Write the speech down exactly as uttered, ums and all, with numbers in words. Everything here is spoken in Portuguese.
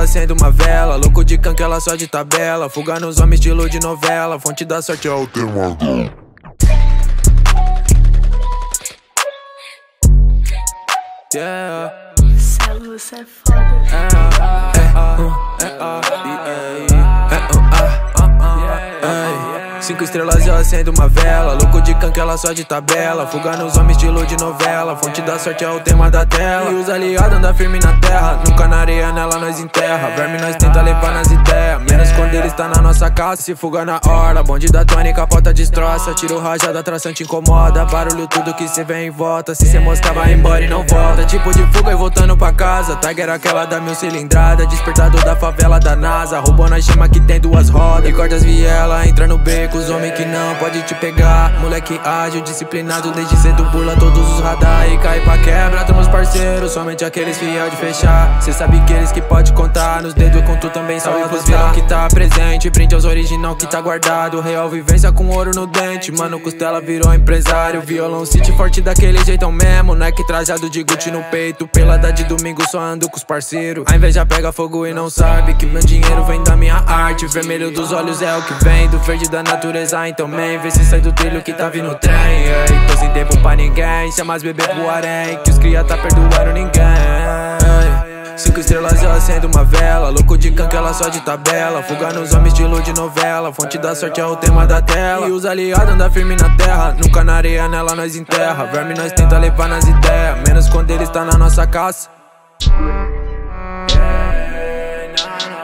acendo uma vela. Louco de canquela só de tabela. Fuga nos homens estilo de novela. Fonte da sorte é o tema. Yeah. Celo, você é foda. Cinco estrelas eu acendo uma vela. Louco de canquela só de tabela. Fuga nos homens estilo de novela. Fonte da sorte é o tema da tela. E os aliados andam firme na terra. Nunca na areia, nela nós enterra. Verme nós tenta levar nas ideias. Menos quando ele está na nossa casa. Se fuga na hora, bonde da tônica, porta destroça. Tiro rajada, atração te incomoda. Barulho tudo que cê vem em volta. Se cê moscar vai embora e não volta. Tipo de fuga e voltando pra casa. Tiger aquela da mil cilindrada. Despertado da favela da NASA. Roubou na chama que tem duas rodas. E corta as vielas, entra no beco. Os homens que não pode te pegar. Moleque ágil, disciplinado, desde cedo burla todos os radar. E cai pra quebra, tamo os parceiros. Somente aqueles fiel de fechar. Cê sabe que eles que pode contar. Nos dedos com tu também salve pros vilão que tá presente. Print aos original que tá guardado. Real vivência com ouro no dente. Mano, Costela virou empresário. Violão city forte daquele jeitão mesmo. Nike trajado de Gucci no peito. Pelada de domingo só ando com os parceiros. A inveja pega fogo e não sabe que meu dinheiro vem da minha arte. Vermelho dos olhos é o que vem do verde da natureza, então man, vê se sai do trilho que tá vindo o trem. Ei, tô sem tempo pra ninguém, chama as bebê pro harém, que os cria tá perdoando ninguém. Ei, cinco estrelas eu acendo uma vela. Louco de canquela só de tabela. Fuga nos homens estilo de novela. Fonte da sorte é o tema da tela. E os aliados andam firme na terra. Nunca na areia, nela nós enterra. Verme nós tenta levar nas ideias. Menos quando ele está na nossa caça. Hey, nah, nah.